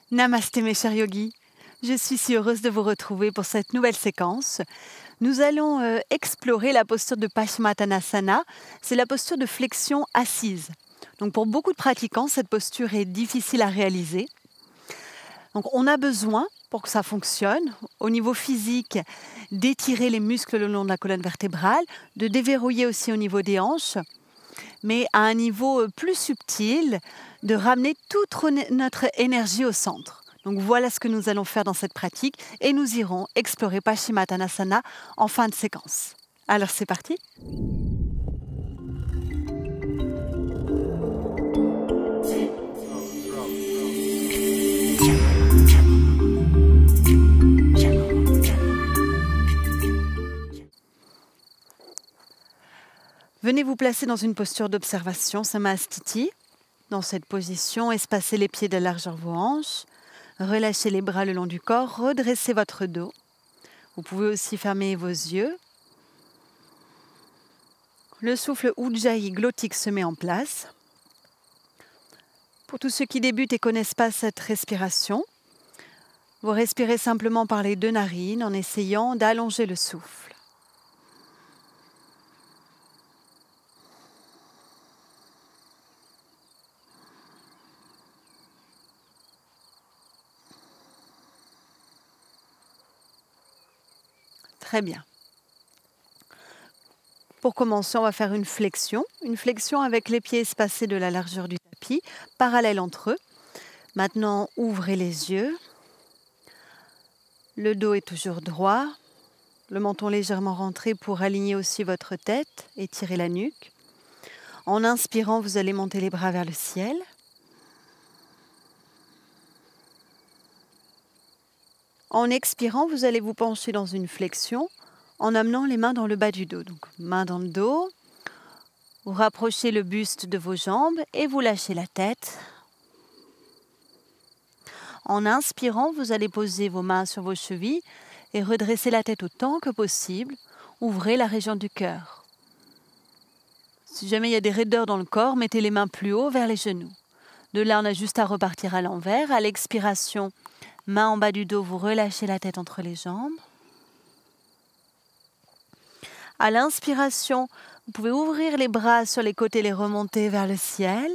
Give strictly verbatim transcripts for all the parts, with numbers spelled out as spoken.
Namasté mes chers yogis, je suis si heureuse de vous retrouver pour cette nouvelle séquence. Nous allons euh, explorer la posture de Paschimottanasana, c'est la posture de flexion assise. Donc pour beaucoup de pratiquants, cette posture est difficile à réaliser. Donc on a besoin, pour que ça fonctionne, au niveau physique, d'étirer les muscles le long de la colonne vertébrale, de déverrouiller aussi au niveau des hanches, mais à un niveau plus subtil, de ramener toute notre énergie au centre. Donc voilà ce que nous allons faire dans cette pratique et nous irons explorer Paschimottanasana en fin de séquence. Alors c'est parti. Venez vous placer dans une posture d'observation, Samastiti. Dans cette position, espacez les pieds de largeur vos hanches, relâchez les bras le long du corps, redressez votre dos. Vous pouvez aussi fermer vos yeux. Le souffle Ujjayi glottique se met en place. Pour tous ceux qui débutent et ne connaissent pas cette respiration, vous respirez simplement par les deux narines en essayant d'allonger le souffle. Très bien. Pour commencer, on va faire une flexion. Une flexion avec les pieds espacés de la largeur du tapis, parallèles entre eux. Maintenant, ouvrez les yeux. Le dos est toujours droit. Le menton légèrement rentré pour aligner aussi votre tête et tirer la nuque. En inspirant, vous allez monter les bras vers le ciel. En expirant, vous allez vous pencher dans une flexion en amenant les mains dans le bas du dos. Donc, main dans le dos, vous rapprochez le buste de vos jambes et vous lâchez la tête. En inspirant, vous allez poser vos mains sur vos chevilles et redresser la tête autant que possible. Ouvrez la région du cœur. Si jamais il y a des raideurs dans le corps, mettez les mains plus haut vers les genoux. De là, on a juste à repartir à l'envers. À l'expiration, main en bas du dos, vous relâchez la tête entre les jambes. À l'inspiration, vous pouvez ouvrir les bras sur les côtés, les remonter vers le ciel.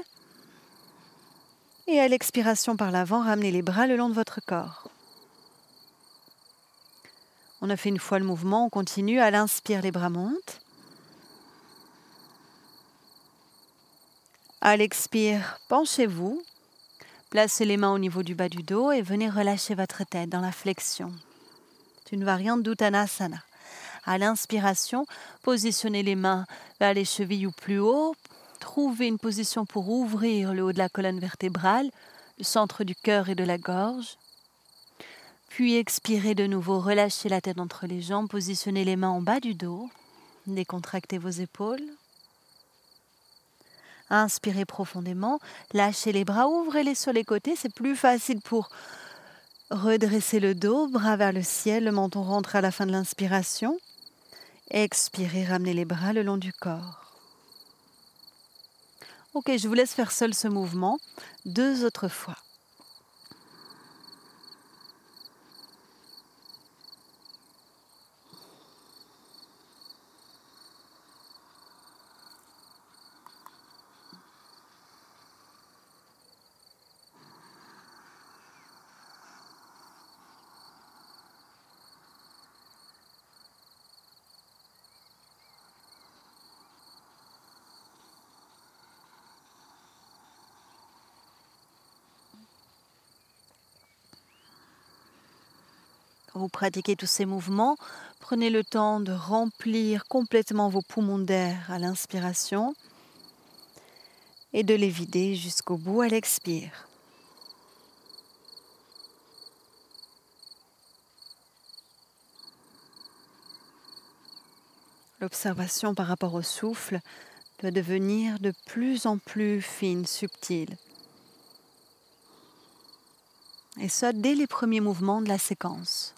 Et à l'expiration par l'avant, ramenez les bras le long de votre corps. On a fait une fois le mouvement, on continue. À l'inspire, les bras montent. À l'expire, penchez-vous. Placez les mains au niveau du bas du dos et venez relâcher votre tête dans la flexion. C'est une variante d'Uttanasana. À l'inspiration, positionnez les mains vers les chevilles ou plus haut. Trouvez une position pour ouvrir le haut de la colonne vertébrale, le centre du cœur et de la gorge. Puis expirez de nouveau, relâchez la tête entre les jambes, positionnez les mains en bas du dos, décontractez vos épaules. Inspirez profondément, lâchez les bras, ouvrez-les sur les côtés, c'est plus facile pour redresser le dos, bras vers le ciel, le menton rentre à la fin de l'inspiration. Expirez, ramenez les bras le long du corps. Ok, je vous laisse faire seul ce mouvement, deux autres fois. Quand vous pratiquez tous ces mouvements, prenez le temps de remplir complètement vos poumons d'air à l'inspiration et de les vider jusqu'au bout à l'expire. L'observation par rapport au souffle doit devenir de plus en plus fine, subtile. Et ça dès les premiers mouvements de la séquence.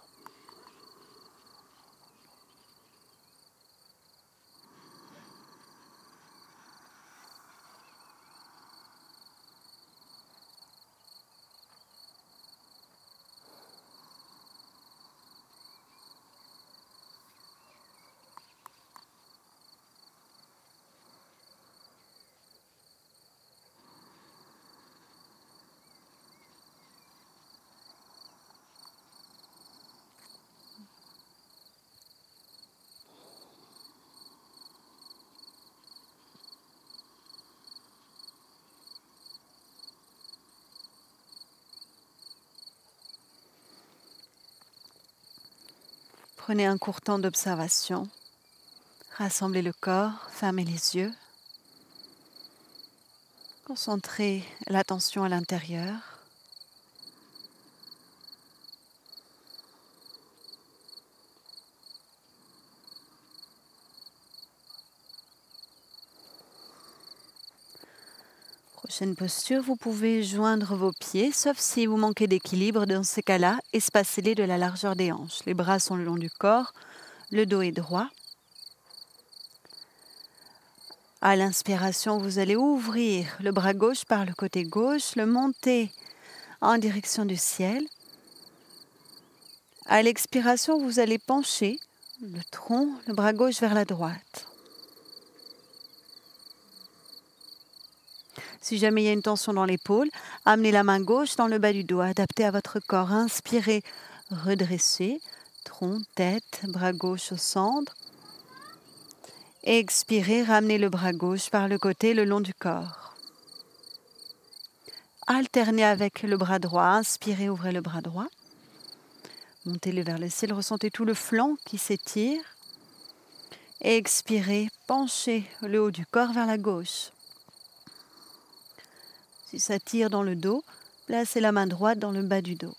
Prenez un court temps d'observation. Rassemblez le corps, fermez les yeux. Concentrez l'attention à l'intérieur. Prochaine posture, vous pouvez joindre vos pieds, sauf si vous manquez d'équilibre. Dans ces cas-là, espacez-les de la largeur des hanches. Les bras sont le long du corps, le dos est droit. À l'inspiration, vous allez ouvrir le bras gauche par le côté gauche, le monter en direction du ciel. À l'expiration, vous allez pencher le tronc, le bras gauche vers la droite. Si jamais il y a une tension dans l'épaule, amenez la main gauche dans le bas du dos, adapté à votre corps. Inspirez, redressez, tronc, tête, bras gauche au centre. Expirez, ramenez le bras gauche par le côté, le long du corps. Alternez avec le bras droit. Inspirez, ouvrez le bras droit. Montez-le vers le ciel, ressentez tout le flanc qui s'étire. Expirez, penchez le haut du corps vers la gauche. Si ça tire dans le dos, placez la main droite dans le bas du dos.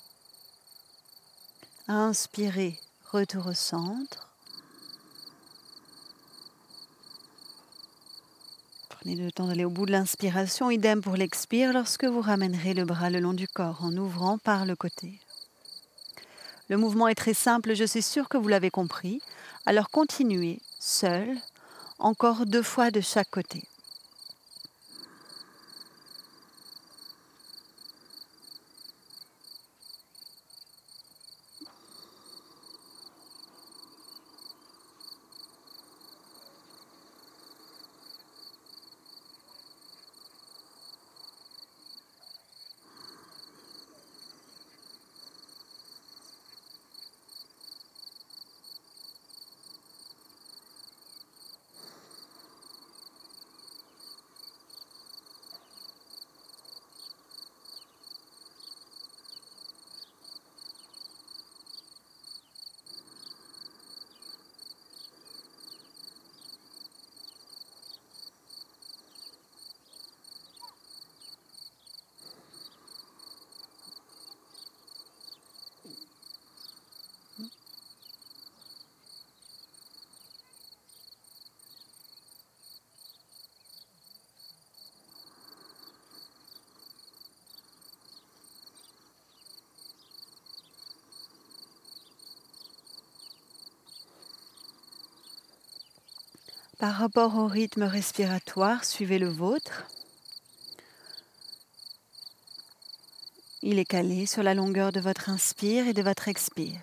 Inspirez, retour au centre. Prenez le temps d'aller au bout de l'inspiration. Idem pour l'expire lorsque vous ramènerez le bras le long du corps en ouvrant par le côté. Le mouvement est très simple, je suis sûre que vous l'avez compris. Alors continuez seul, encore deux fois de chaque côté. Par rapport au rythme respiratoire, suivez le vôtre. Il est calé sur la longueur de votre inspire et de votre expire.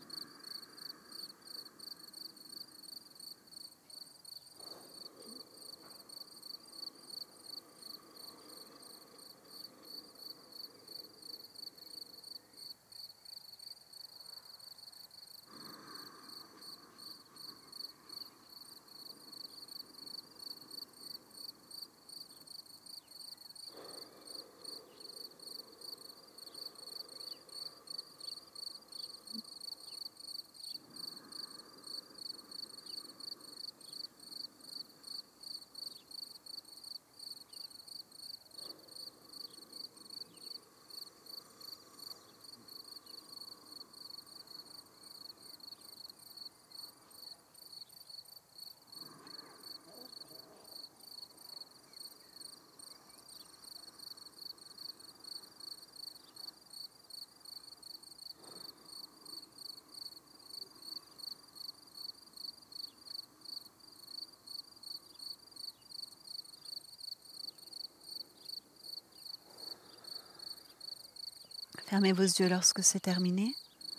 Fermez vos yeux lorsque c'est terminé.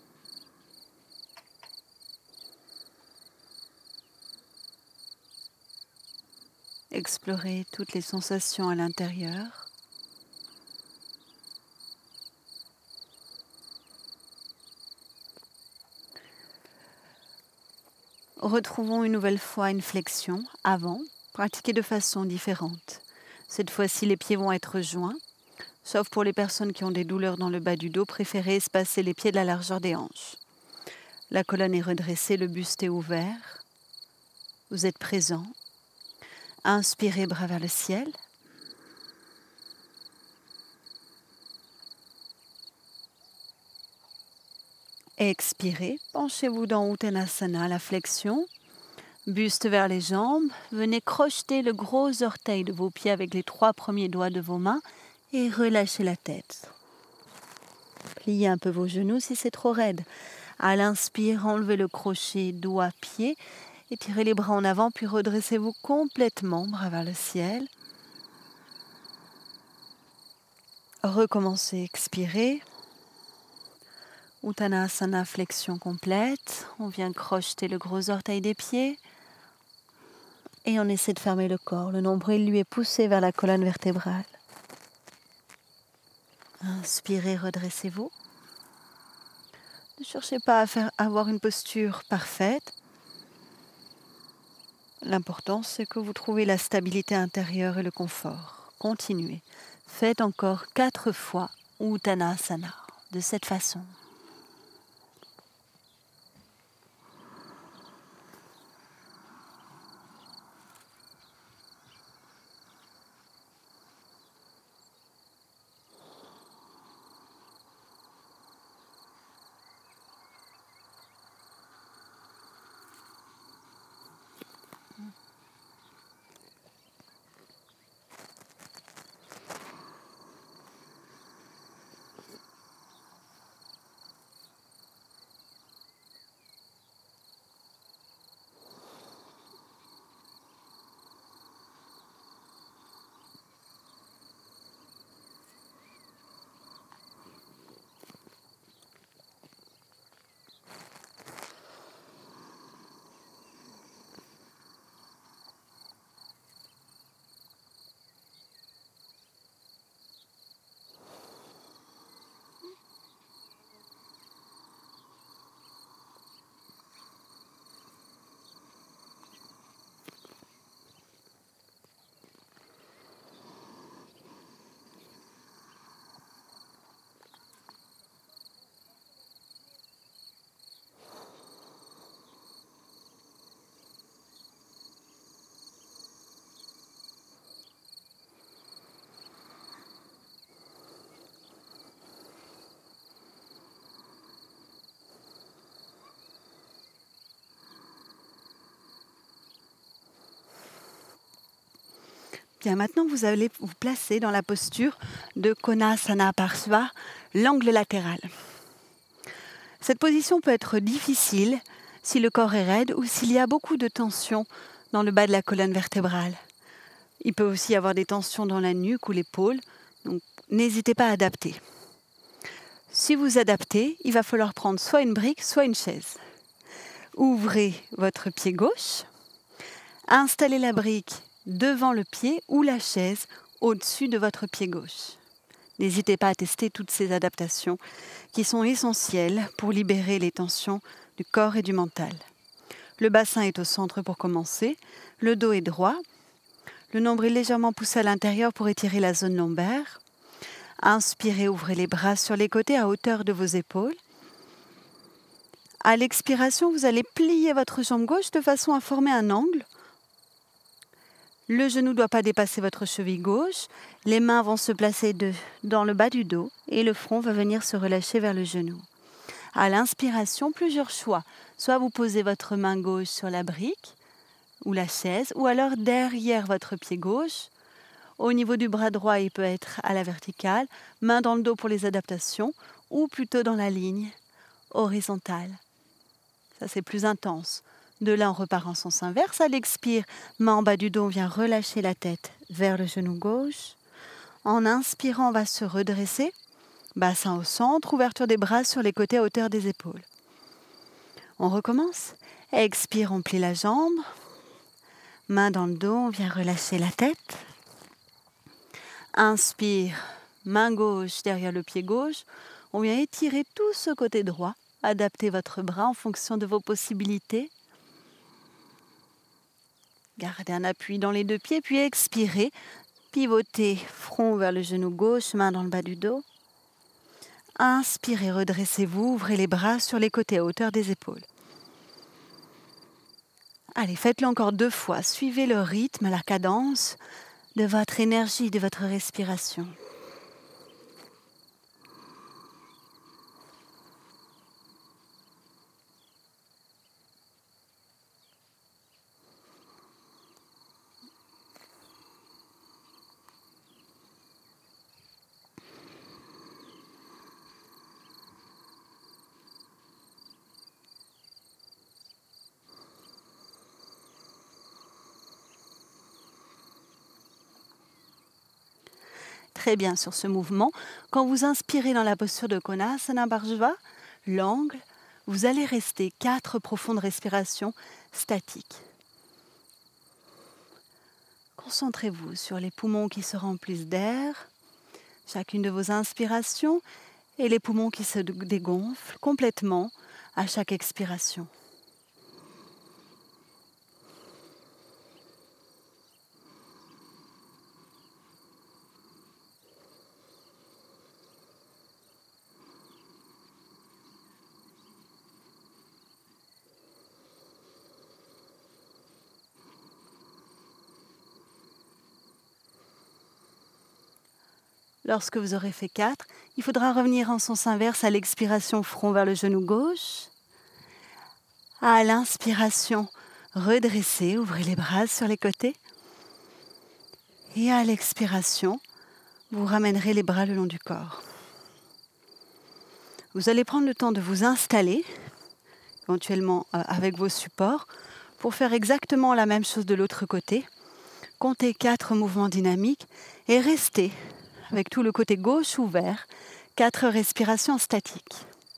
Explorez toutes les sensations à l'intérieur. Retrouvons une nouvelle fois une flexion avant, pratiquée de façon différente. Cette fois-ci, les pieds vont être joints. Sauf pour les personnes qui ont des douleurs dans le bas du dos, préférez espacer les pieds de la largeur des hanches. La colonne est redressée, le buste est ouvert. Vous êtes présent. Inspirez, bras vers le ciel. Expirez, penchez-vous dans Uttanasana, la flexion. Buste vers les jambes. Venez crocheter le gros orteil de vos pieds avec les trois premiers doigts de vos mains et relâchez la tête. Pliez un peu vos genoux si c'est trop raide. À l'inspire, enlevez le crochet doigt-pied. Étirez les bras en avant, puis redressez-vous complètement, bras vers le ciel. Recommencez, expirez. Uttanasana, flexion complète. On vient crocheter le gros orteil des pieds. Et on essaie de fermer le corps. Le nombril lui est poussé vers la colonne vertébrale. Inspirez, redressez-vous. Ne cherchez pas à faire, à avoir une posture parfaite. L'important, c'est que vous trouvez la stabilité intérieure et le confort. Continuez. Faites encore quatre fois Uttanasana de cette façon. Bien, maintenant vous allez vous placer dans la posture de Konasana Parshva, l'angle latéral. Cette position peut être difficile si le corps est raide ou s'il y a beaucoup de tension dans le bas de la colonne vertébrale. Il peut aussi y avoir des tensions dans la nuque ou l'épaule, donc n'hésitez pas à adapter. Si vous adaptez, il va falloir prendre soit une brique, soit une chaise. Ouvrez votre pied gauche, installez la brique devant le pied ou la chaise au-dessus de votre pied gauche. N'hésitez pas à tester toutes ces adaptations qui sont essentielles pour libérer les tensions du corps et du mental. Le bassin est au centre pour commencer, le dos est droit, le nombril légèrement poussé à l'intérieur pour étirer la zone lombaire. Inspirez, ouvrez les bras sur les côtés à hauteur de vos épaules. À l'expiration, vous allez plier votre jambe gauche de façon à former un angle. Le genou ne doit pas dépasser votre cheville gauche. Les mains vont se placer de, dans le bas du dos et le front va venir se relâcher vers le genou. À l'inspiration, plusieurs choix. Soit vous posez votre main gauche sur la brique ou la chaise, ou alors derrière votre pied gauche. Au niveau du bras droit, il peut être à la verticale, main dans le dos pour les adaptations, ou plutôt dans la ligne horizontale. Ça, c'est plus intense. De là, on repart en sens inverse. À l'expire, main en bas du dos, on vient relâcher la tête vers le genou gauche. En inspirant, on va se redresser. Bassin au centre, ouverture des bras sur les côtés à hauteur des épaules. On recommence. Expire, on plie la jambe. Main dans le dos, on vient relâcher la tête. Inspire, main gauche derrière le pied gauche. On vient étirer tout ce côté droit. Adaptez votre bras en fonction de vos possibilités. Gardez un appui dans les deux pieds, puis expirez. Pivotez, front vers le genou gauche, main dans le bas du dos. Inspirez, redressez-vous, ouvrez les bras sur les côtés à hauteur des épaules. Allez, faites-le encore deux fois. Suivez le rythme, la cadence de votre énergie, de votre respiration. Très bien sur ce mouvement. Quand vous inspirez dans la posture de Konasana Bharsva, l'angle, vous allez rester quatre profondes respirations statiques. Concentrez-vous sur les poumons qui se remplissent d'air, chacune de vos inspirations, et les poumons qui se dégonflent complètement à chaque expiration. Lorsque vous aurez fait quatre, il faudra revenir en sens inverse à l'expiration, front vers le genou gauche. À l'inspiration, redressez, ouvrez les bras sur les côtés. Et à l'expiration, vous ramènerez les bras le long du corps. Vous allez prendre le temps de vous installer, éventuellement avec vos supports, pour faire exactement la même chose de l'autre côté. Comptez quatre mouvements dynamiques et restez avec tout le côté gauche ouvert, quatre respirations statiques.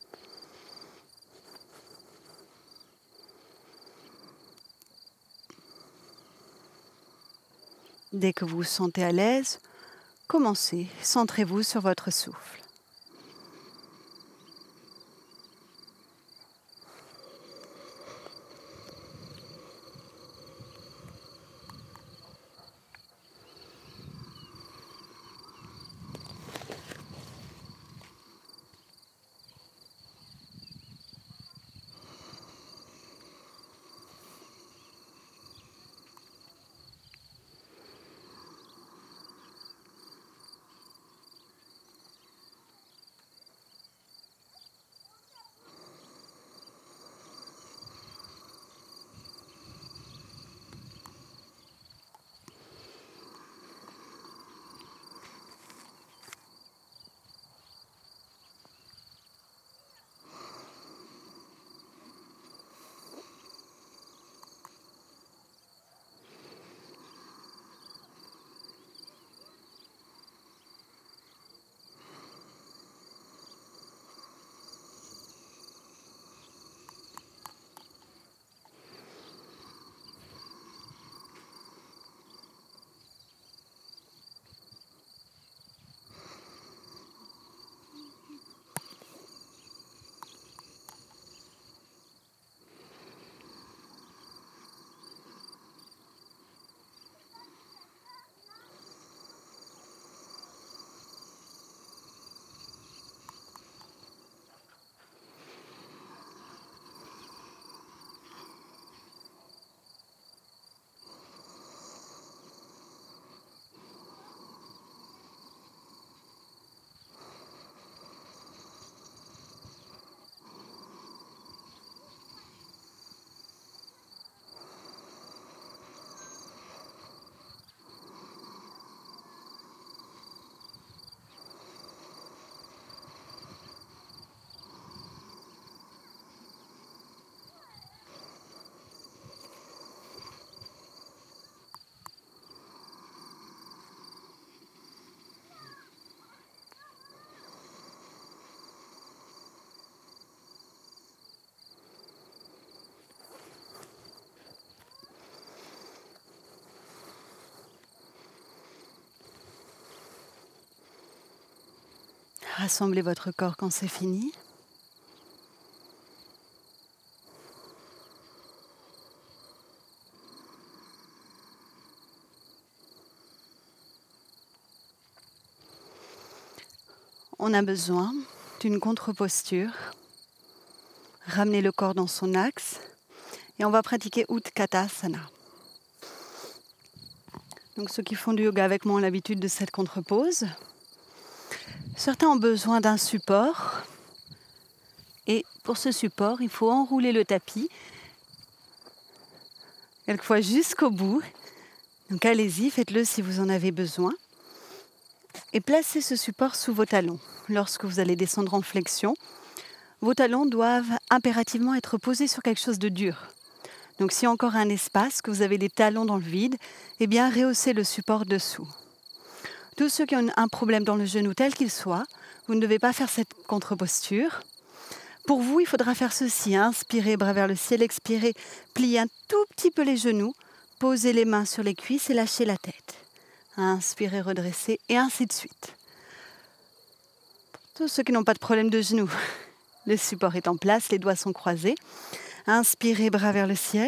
Dès que vous vous sentez à l'aise, commencez, centrez-vous sur votre souffle. Rassemblez votre corps quand c'est fini. On a besoin d'une contre-posture. Ramenez le corps dans son axe et on va pratiquer Utkatasana. Donc ceux qui font du yoga avec moi ont l'habitude de cette contre-pose. Certains ont besoin d'un support et pour ce support, il faut enrouler le tapis, quelquefois jusqu'au bout. Donc allez-y, faites-le si vous en avez besoin. Et placez ce support sous vos talons. Lorsque vous allez descendre en flexion, vos talons doivent impérativement être posés sur quelque chose de dur. Donc s'il y a encore un espace, que vous avez des talons dans le vide, eh bien rehaussez le support dessous. Tous ceux qui ont un problème dans le genou tel qu'il soit, vous ne devez pas faire cette contre-posture. Pour vous, il faudra faire ceci. Inspirez, bras vers le ciel, expirez, pliez un tout petit peu les genoux, posez les mains sur les cuisses et lâchez la tête. Inspirez, redressez et ainsi de suite. Tous ceux qui n'ont pas de problème de genoux, le support est en place, les doigts sont croisés. Inspirez, bras vers le ciel.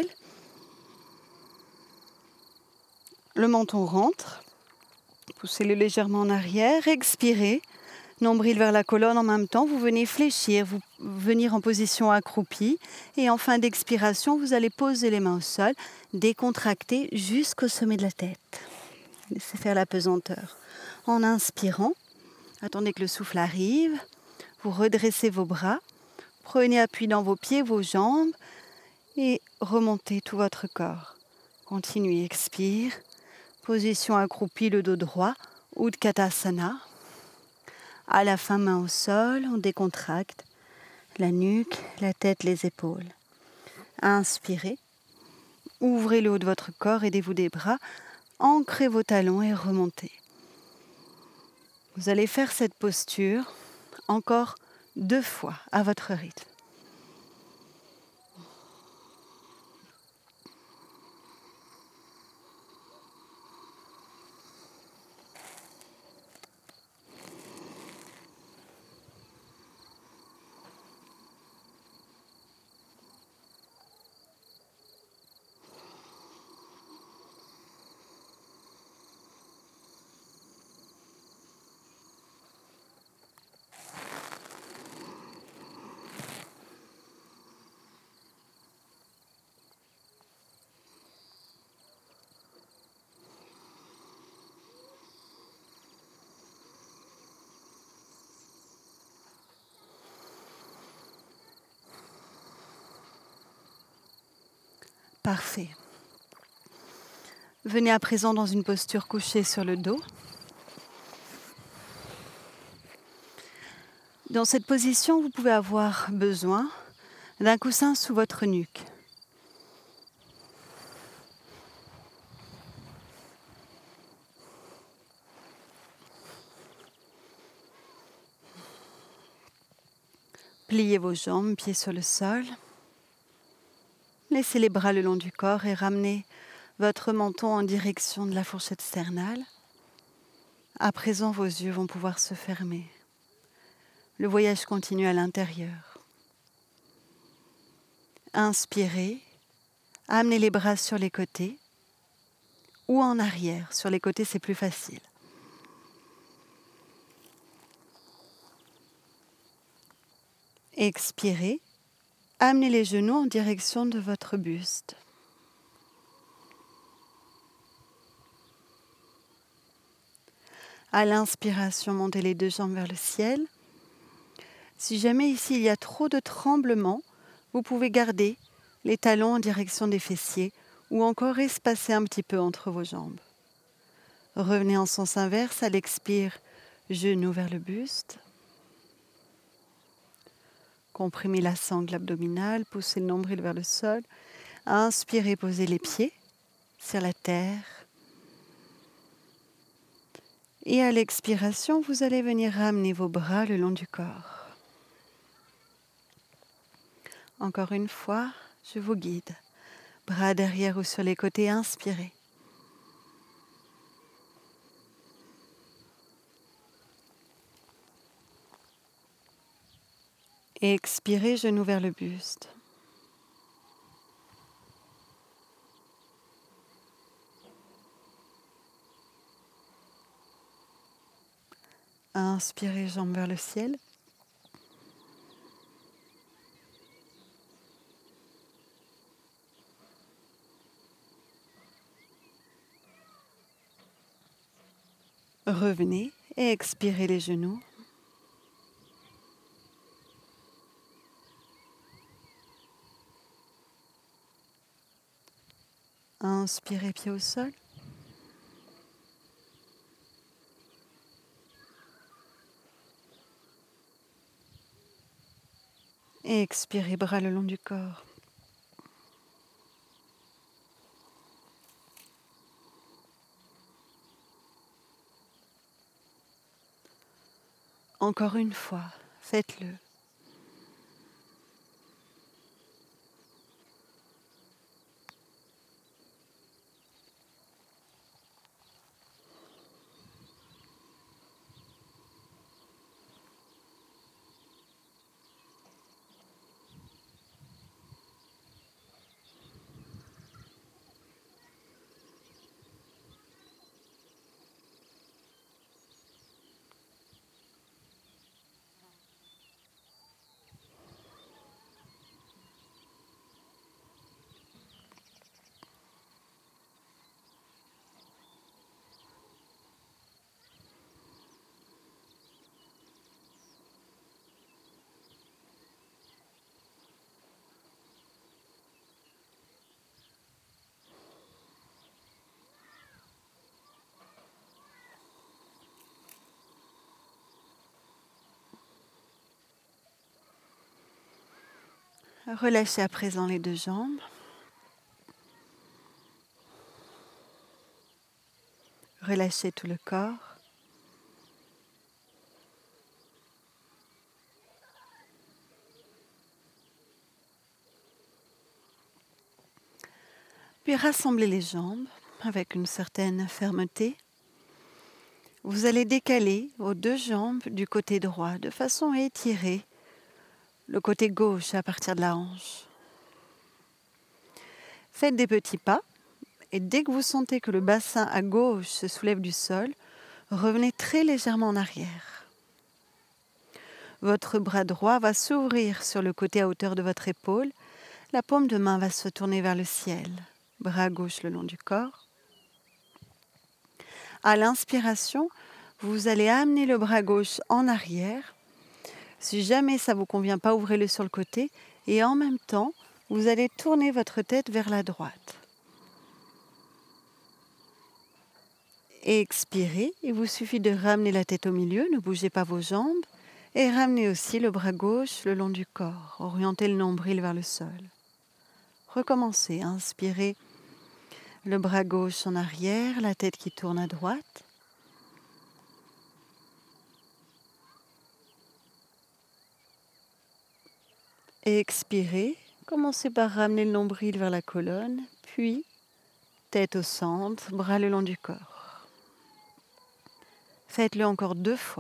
Le menton rentre. Poussez-le légèrement en arrière. Expirez. Nombril vers la colonne en même temps. Vous venez fléchir, vous venir en position accroupie. Et en fin d'expiration, vous allez poser les mains au sol, décontracter jusqu'au sommet de la tête. Laissez faire la pesanteur. En inspirant, attendez que le souffle arrive. Vous redressez vos bras. Prenez appui dans vos pieds, vos jambes. Et remontez tout votre corps. Continuez, expire. Position accroupie, le dos droit. Utkatasana. À la fin, main au sol, on décontracte. La nuque, la tête, les épaules. Inspirez. Ouvrez le haut de votre corps, aidez-vous des bras. Ancrez vos talons et remontez. Vous allez faire cette posture encore deux fois à votre rythme. Parfait. Venez à présent dans une posture couchée sur le dos. Dans cette position, vous pouvez avoir besoin d'un coussin sous votre nuque. Pliez vos jambes, pieds sur le sol. Laissez les bras le long du corps et ramenez votre menton en direction de la fourchette sternale. À présent, vos yeux vont pouvoir se fermer. Le voyage continue à l'intérieur. Inspirez, amenez les bras sur les côtés ou en arrière. Sur les côtés, c'est plus facile. Expirez, amenez les genoux en direction de votre buste. À l'inspiration, montez les deux jambes vers le ciel. Si jamais ici il y a trop de tremblements, vous pouvez garder les talons en direction des fessiers ou encore espacer un petit peu entre vos jambes. Revenez en sens inverse, à l'expire, genoux vers le buste. Comprimez la sangle abdominale, poussez le nombril vers le sol. Inspirez, posez les pieds sur la terre. Et à l'expiration, vous allez venir ramener vos bras le long du corps. Encore une fois, je vous guide. Bras derrière ou sur les côtés, inspirez. Et expirez, genoux vers le buste. Inspirez, jambes vers le ciel. Revenez et expirez les genoux. Inspirez pied au sol. Et expirez bras le long du corps. Encore une fois, faites-le. Relâchez à présent les deux jambes. Relâchez tout le corps. Puis rassemblez les jambes avec une certaine fermeté. Vous allez décaler vos deux jambes du côté droit de façon à étirer le côté gauche à partir de la hanche. Faites des petits pas et dès que vous sentez que le bassin à gauche se soulève du sol, revenez très légèrement en arrière. Votre bras droit va s'ouvrir sur le côté à hauteur de votre épaule. La paume de main va se tourner vers le ciel. Bras gauche le long du corps. À l'inspiration, vous allez amener le bras gauche en arrière. Si jamais ça ne vous convient pas, ouvrez-le sur le côté. Et en même temps, vous allez tourner votre tête vers la droite. Et expirez. Il vous suffit de ramener la tête au milieu. Ne bougez pas vos jambes. Et ramenez aussi le bras gauche le long du corps. Orientez le nombril vers le sol. Recommencez. Inspirez. Le bras gauche en arrière, la tête qui tourne à droite. Et expirez. Commencez par ramener le nombril vers la colonne, puis tête au centre, bras le long du corps. Faites-le encore deux fois.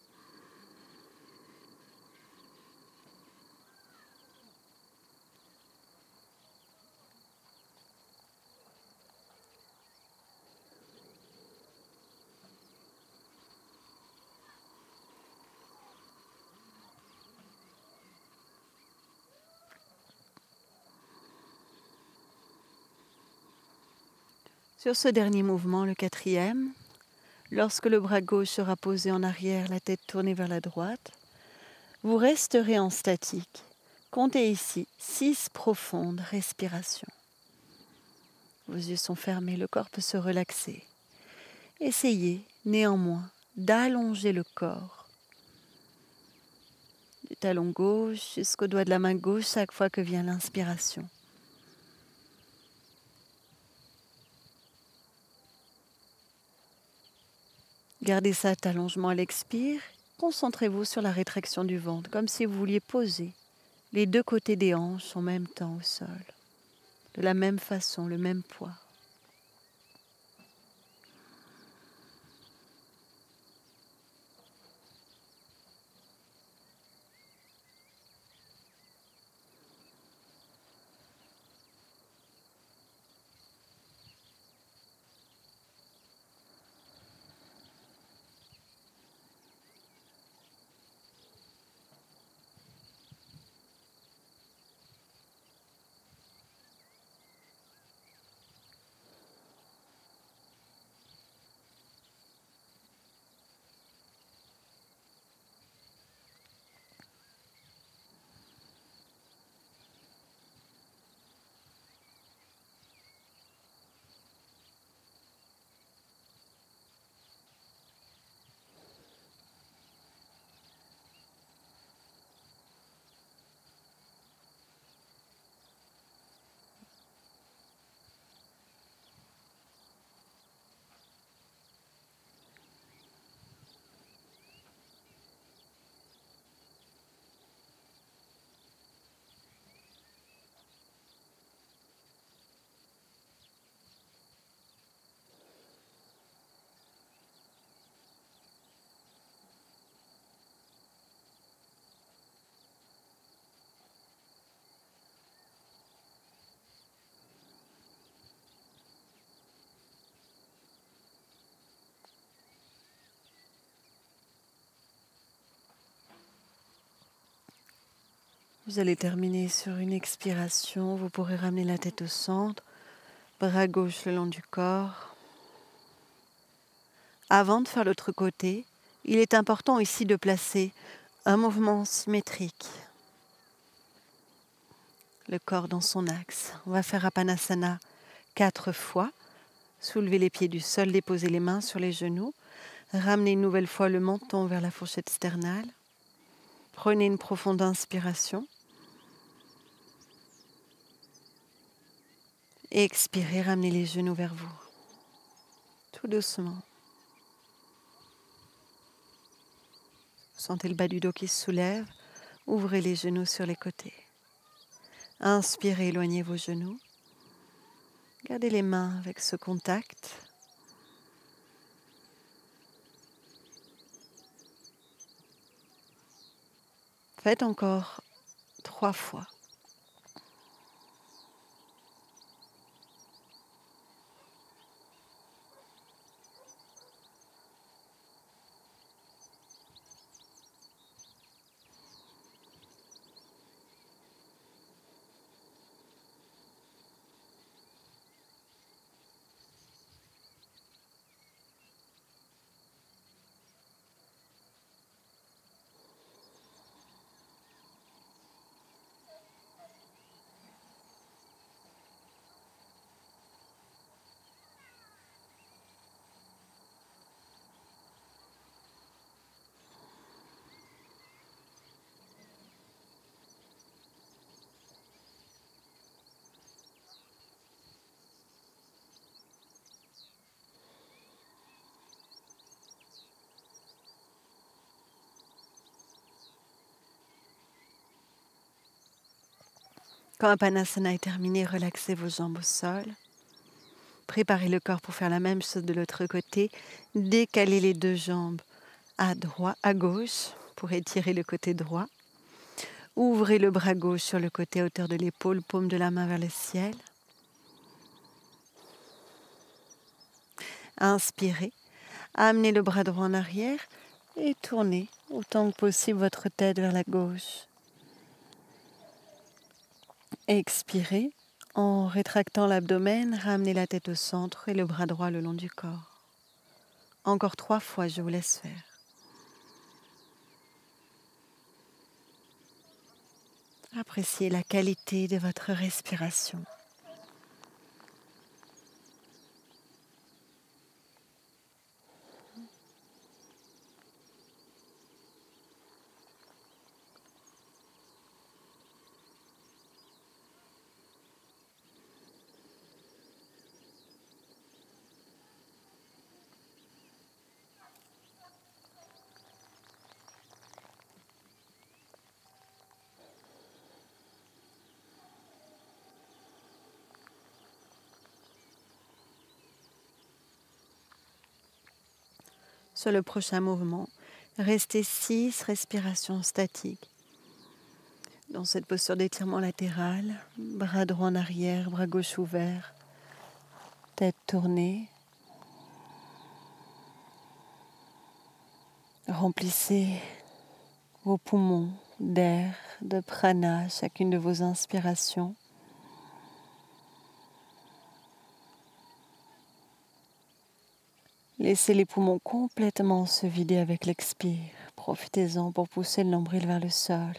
Sur ce dernier mouvement, le quatrième, lorsque le bras gauche sera posé en arrière, la tête tournée vers la droite, vous resterez en statique. Comptez ici six profondes respirations. Vos yeux sont fermés, le corps peut se relaxer. Essayez néanmoins d'allonger le corps. Du talon gauche jusqu'au doigt de la main gauche chaque fois que vient l'inspiration. Gardez cet allongement à l'expire. Concentrez-vous sur la rétraction du ventre, comme si vous vouliez poser les deux côtés des hanches en même temps au sol. De la même façon, le même poids. Vous allez terminer sur une expiration. Vous pourrez ramener la tête au centre, bras gauche le long du corps. Avant de faire l'autre côté, il est important ici de placer un mouvement symétrique. Le corps dans son axe. On va faire Apanasana quatre fois. Soulevez les pieds du sol, déposez les mains sur les genoux. Ramenez une nouvelle fois le menton vers la fourchette sternale. Prenez une profonde inspiration. Et expirez, ramenez les genoux vers vous. Tout doucement. Sentez le bas du dos qui se soulève. Ouvrez les genoux sur les côtés. Inspirez, éloignez vos genoux. Gardez les mains avec ce contact. Faites encore trois fois. Quand Apanasana est terminé, relaxez vos jambes au sol. Préparez le corps pour faire la même chose de l'autre côté. Décalez les deux jambes à droite, à gauche pour étirer le côté droit. Ouvrez le bras gauche sur le côté à hauteur de l'épaule, paume de la main vers le ciel. Inspirez. Amenez le bras droit en arrière et tournez autant que possible votre tête vers la gauche. Expirez. En rétractant l'abdomen, ramenez la tête au centre et le bras droit le long du corps. Encore trois fois, je vous laisse faire. Appréciez la qualité de votre respiration. Sur le prochain mouvement, restez six respirations statiques. Dans cette posture d'étirement latéral, bras droit en arrière, bras gauche ouvert, tête tournée. Remplissez vos poumons d'air, de prana, chacune de vos inspirations. Laissez les poumons complètement se vider avec l'expire. Profitez-en pour pousser le nombril vers le sol.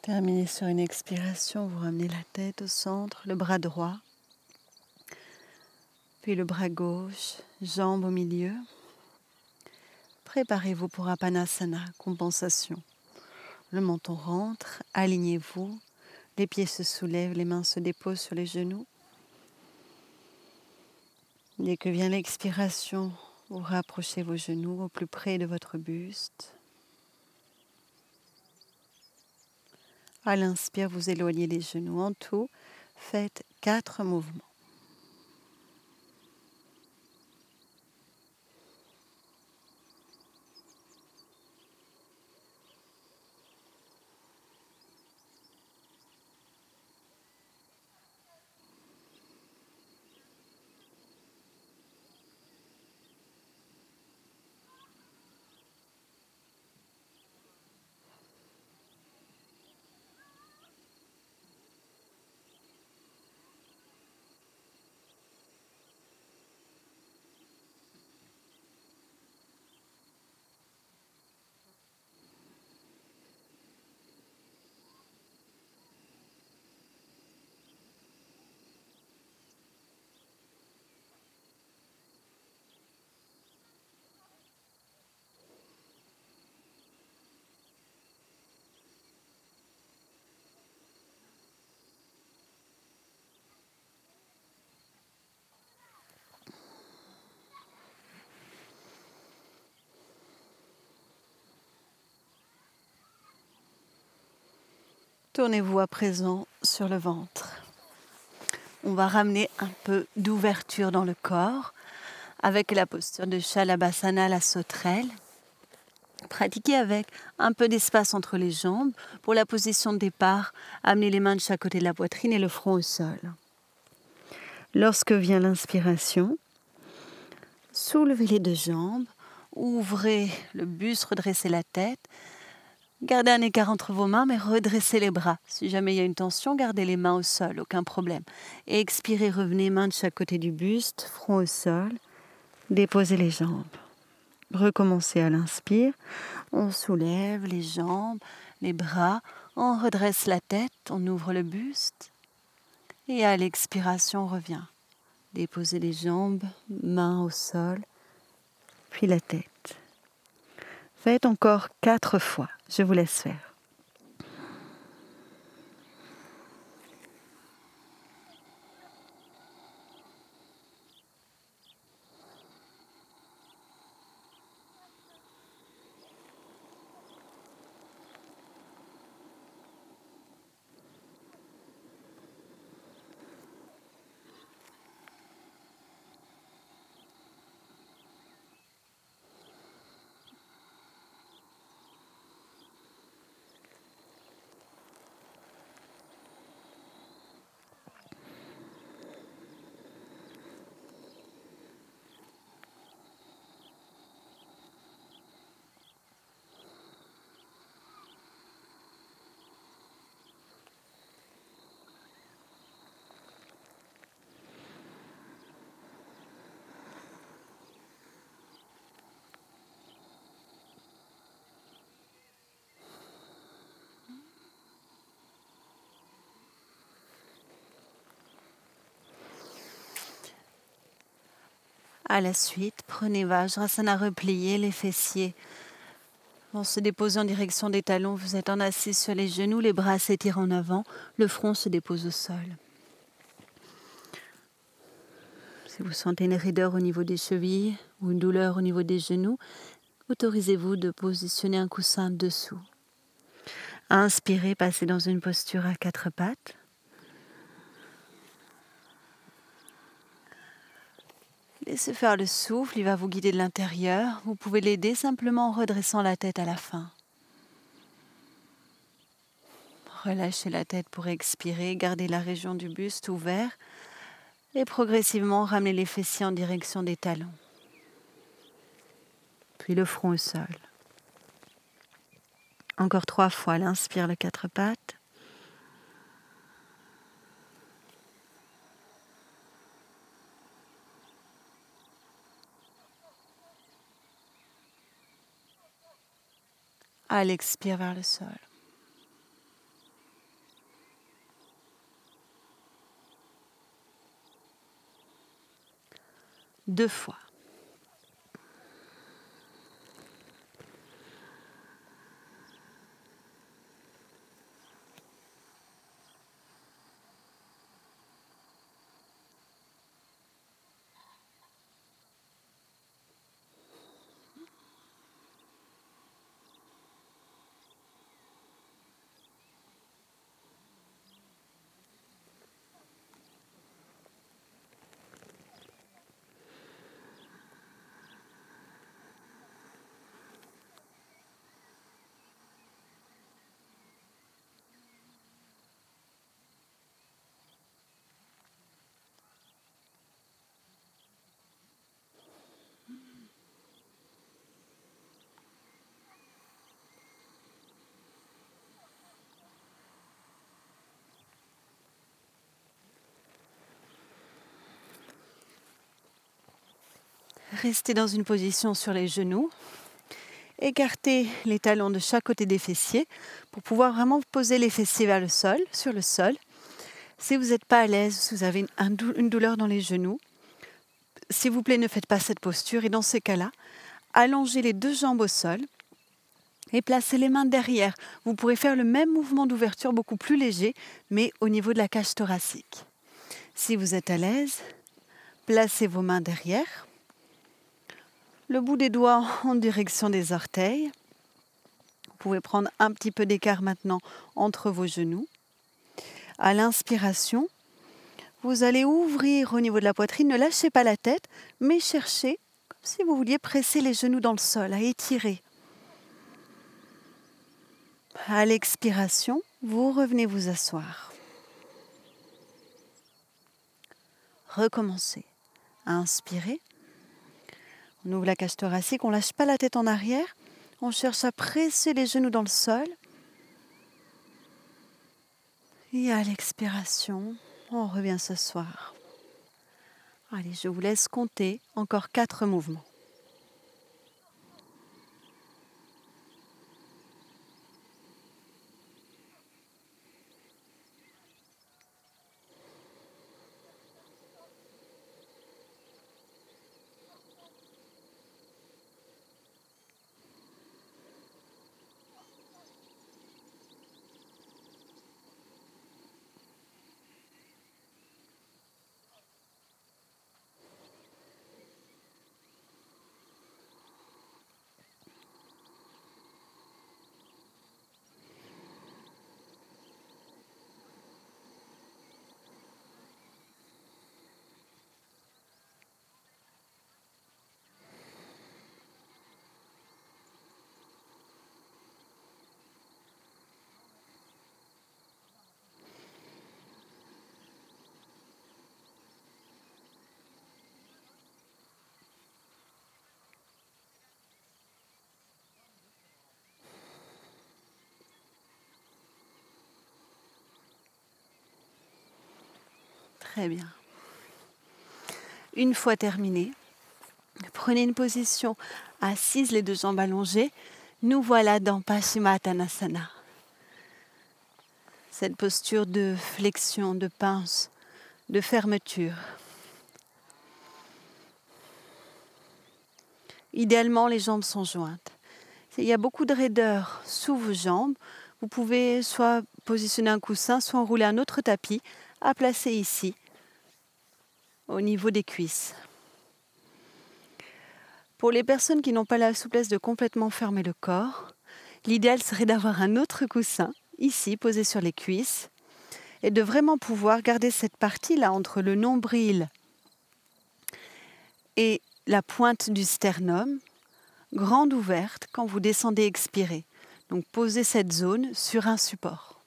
Terminez sur une expiration, vous ramenez la tête au centre, le bras droit, puis le bras gauche, jambe au milieu. Préparez-vous pour Apanasana, compensation. Le menton rentre, alignez-vous, les pieds se soulèvent, les mains se déposent sur les genoux. Dès que vient l'expiration, vous rapprochez vos genoux au plus près de votre buste. À l'inspire, vous éloignez les genoux. En tout, faites quatre mouvements. Tournez-vous à présent sur le ventre. On va ramener un peu d'ouverture dans le corps avec la posture de Shalabhasana, la sauterelle. Pratiquez avec un peu d'espace entre les jambes. Pour la position de départ, amenez les mains de chaque côté de la poitrine et le front au sol. Lorsque vient l'inspiration, soulevez les deux jambes, ouvrez le buste, redressez la tête. Gardez un écart entre vos mains, mais redressez les bras. Si jamais il y a une tension, gardez les mains au sol, aucun problème. Et expirez, revenez, mains de chaque côté du buste, front au sol. Déposez les jambes. Recommencez à l'inspire. On soulève les jambes, les bras. On redresse la tête, on ouvre le buste. Et à l'expiration, on revient. Déposez les jambes, mains au sol, puis la tête. Faites encore quatre fois. Je vous laisse faire. À la suite, prenez Vajrasana replié, les fessiers vont se déposer en direction des talons. Vous êtes en assise sur les genoux, les bras s'étirent en avant, le front se dépose au sol. Si vous sentez une raideur au niveau des chevilles ou une douleur au niveau des genoux, autorisez-vous de positionner un coussin dessous. Inspirez, passez dans une posture à quatre pattes. Laissez faire le souffle, il va vous guider de l'intérieur. Vous pouvez l'aider simplement en redressant la tête à la fin. Relâchez la tête pour expirer, gardez la région du buste ouvert et progressivement ramenez les fessiers en direction des talons. Puis le front au sol. Encore trois fois, l'inspire, le quatre pattes. À l'expire vers le sol. deux fois. Restez dans une position sur les genoux. Écartez les talons de chaque côté des fessiers pour pouvoir vraiment poser les fessiers vers le sol, sur le sol. Si vous n'êtes pas à l'aise, si vous avez une, un dou- une douleur dans les genoux, s'il vous plaît, ne faites pas cette posture. Et dans ces cas-là, allongez les deux jambes au sol et placez les mains derrière. Vous pourrez faire le même mouvement d'ouverture beaucoup plus léger, mais au niveau de la cage thoracique. Si vous êtes à l'aise, placez vos mains derrière. Le bout des doigts en direction des orteils. Vous pouvez prendre un petit peu d'écart maintenant entre vos genoux. À l'inspiration, vous allez ouvrir au niveau de la poitrine. Ne lâchez pas la tête, mais cherchez, comme si vous vouliez presser les genoux dans le sol, à étirer. À l'expiration, vous revenez vous asseoir. Recommencez. Inspirez. On ouvre la cage thoracique, on ne lâche pas la tête en arrière. On cherche à presser les genoux dans le sol. Et à l'expiration, on revient s'asseoir. Allez, je vous laisse compter encore quatre mouvements. Très bien. Une fois terminé, prenez une position assise, les deux jambes allongées. Nous voilà dans Paschimottanasana. Cette posture de flexion, de pince, de fermeture. Idéalement, les jambes sont jointes. Il y a beaucoup de raideur sous vos jambes. Vous pouvez soit positionner un coussin, soit enrouler un autre tapis à placer ici, au niveau des cuisses. Pour les personnes qui n'ont pas la souplesse de complètement fermer le corps, l'idéal serait d'avoir un autre coussin, ici, posé sur les cuisses, et de vraiment pouvoir garder cette partie-là entre le nombril et la pointe du sternum, grande ouverte quand vous descendez expirer. Donc posez cette zone sur un support.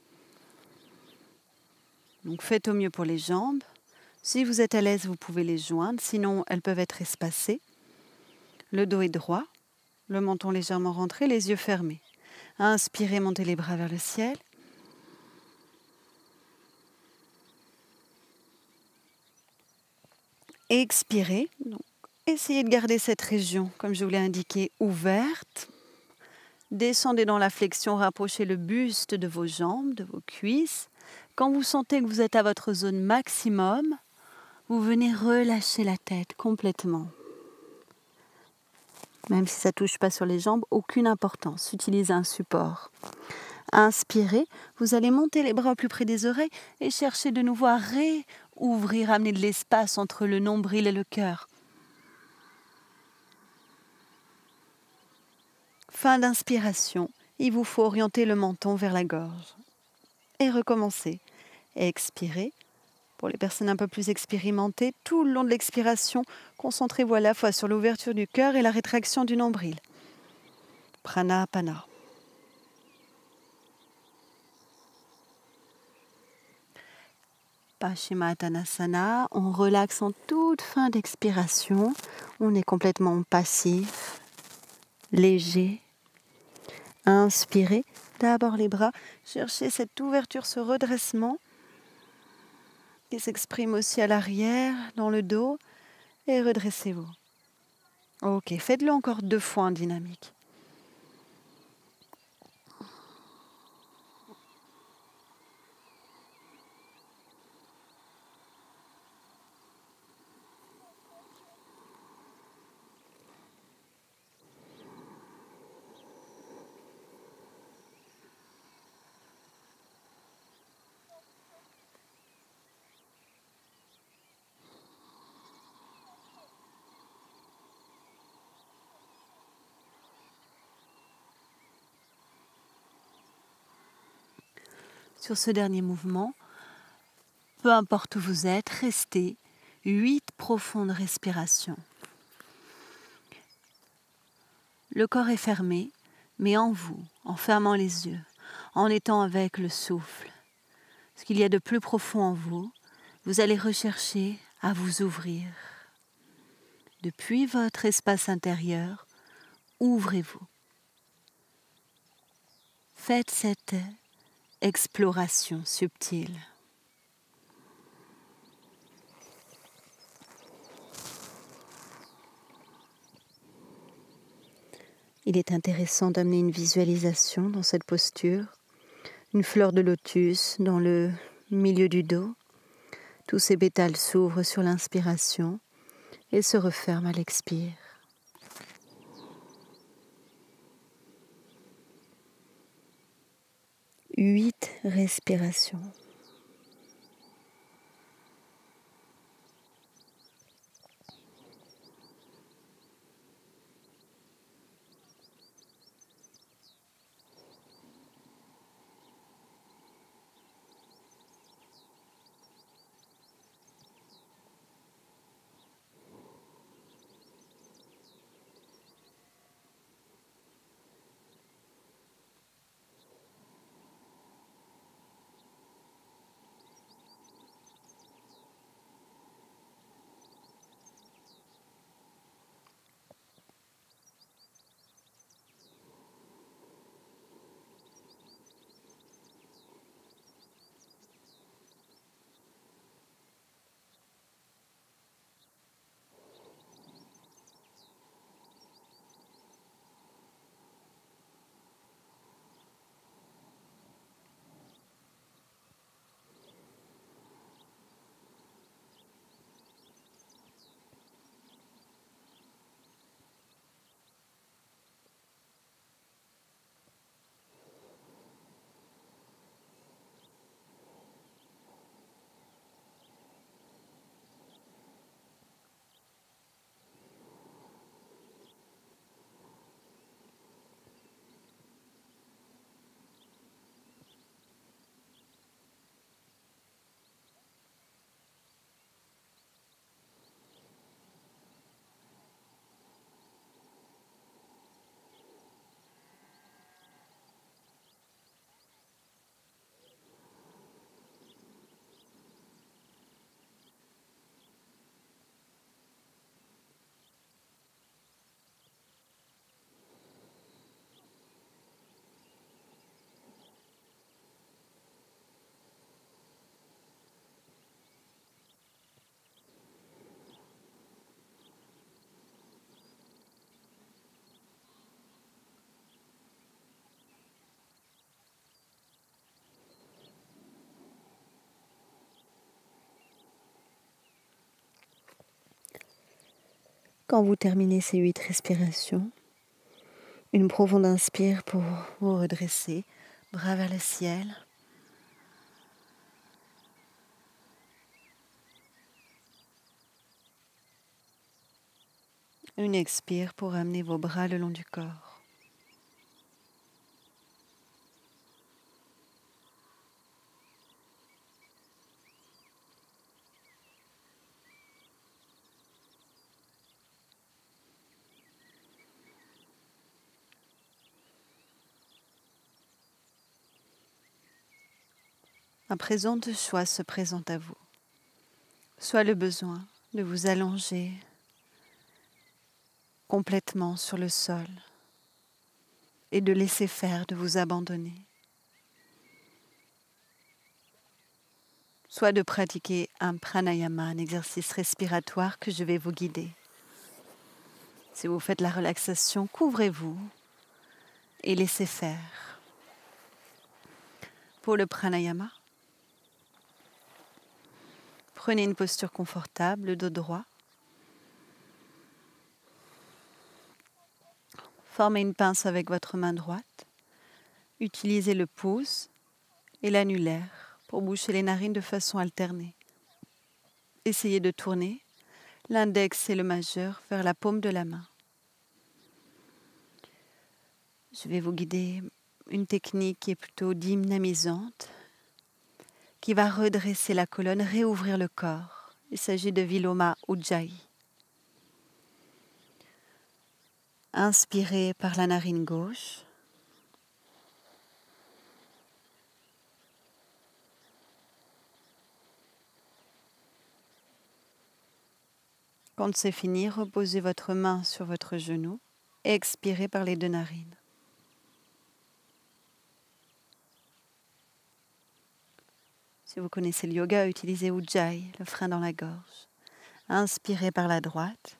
Donc faites au mieux pour les jambes. Si vous êtes à l'aise, vous pouvez les joindre, sinon elles peuvent être espacées. Le dos est droit, le menton légèrement rentré, les yeux fermés. Inspirez, montez les bras vers le ciel. Expirez. Donc, essayez de garder cette région, comme je vous l'ai indiqué, ouverte. Descendez dans la flexion, rapprochez le buste de vos jambes, de vos cuisses. Quand vous sentez que vous êtes à votre zone maximum, vous venez relâcher la tête complètement. Même si ça ne touche pas sur les jambes, aucune importance. Utilisez un support. Inspirez, vous allez monter les bras au plus près des oreilles et chercher de nouveau à réouvrir, amener de l'espace entre le nombril et le cœur. Fin d'inspiration, il vous faut orienter le menton vers la gorge. Et recommencer. Expirez. Pour les personnes un peu plus expérimentées, tout le long de l'expiration, concentrez-vous à la fois sur l'ouverture du cœur et la rétraction du nombril. Pranapana. Paschimottanasana, on relaxe en toute fin d'expiration. On est complètement passif, léger. Inspirez, d'abord les bras, cherchez cette ouverture, ce redressement qui s'exprime aussi à l'arrière, dans le dos, et redressez-vous. Ok, faites-le encore deux fois en dynamique. Sur ce dernier mouvement, peu importe où vous êtes, restez huit profondes respirations. Le corps est fermé, mais en vous, en fermant les yeux, en étant avec le souffle, ce qu'il y a de plus profond en vous, vous allez rechercher à vous ouvrir. Depuis votre espace intérieur, ouvrez-vous. Faites cette exploration subtile. Il est intéressant d'amener une visualisation dans cette posture, une fleur de lotus dans le milieu du dos. Tous ces pétales s'ouvrent sur l'inspiration et se referment à l'expire. Huit respirations. quand vous terminez ces huit respirations, une profonde inspire pour vous redresser, bras vers le ciel. Une expire pour amener vos bras le long du corps. Un présent de choix se présente à vous. Soit le besoin de vous allonger complètement sur le sol et de laisser faire, de vous abandonner. Soit de pratiquer un pranayama, un exercice respiratoire que je vais vous guider. Si vous faites la relaxation, couvrez-vous et laissez faire. Pour le pranayama, prenez une posture confortable, le dos droit. Formez une pince avec votre main droite. Utilisez le pouce et l'annulaire pour boucher les narines de façon alternée. Essayez de tourner l'index et le majeur vers la paume de la main. Je vais vous guider une technique qui est plutôt dynamisante, qui va redresser la colonne, réouvrir le corps. Il s'agit de Viloma Ujjayi. Inspirez par la narine gauche. Quand c'est fini, reposez votre main sur votre genou et expirez par les deux narines. Si vous connaissez le yoga, utilisez Ujjayi, le frein dans la gorge. Inspirez par la droite.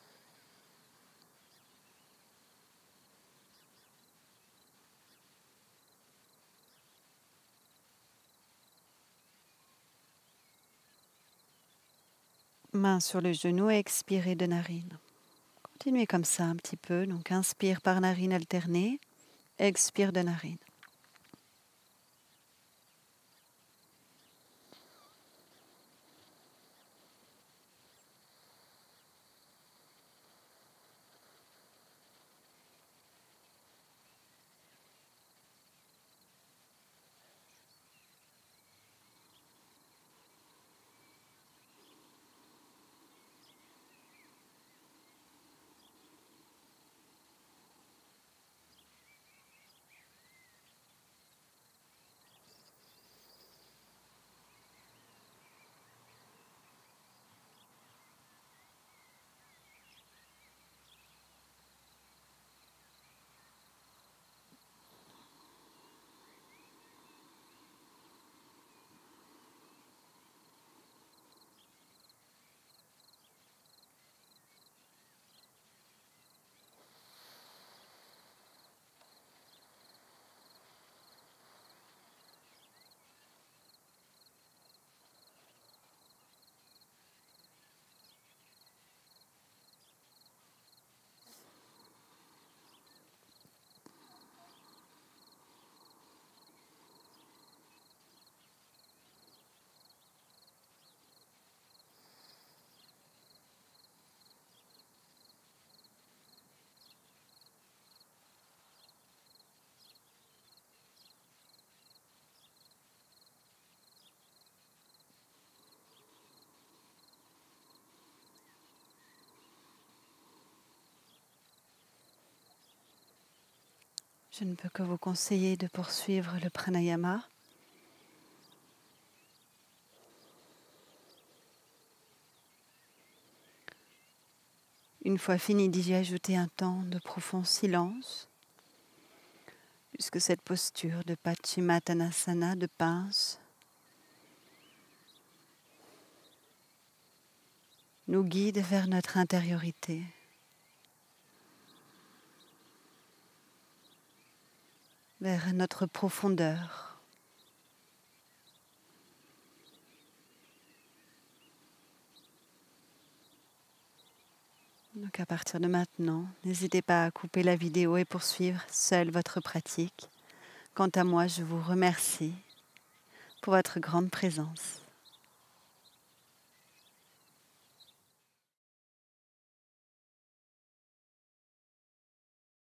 Main sur le genou et expirez de narine. Continuez comme ça un petit peu. Donc inspire par narine alternée, expire de narine. Je ne peux que vous conseiller de poursuivre le pranayama. Une fois fini, d'y ajouter un temps de profond silence, puisque cette posture de Paschimottanasana, de pince, nous guide vers notre intériorité. Vers notre profondeur. Donc à partir de maintenant, n'hésitez pas à couper la vidéo et poursuivre seule votre pratique. Quant à moi, je vous remercie pour votre grande présence.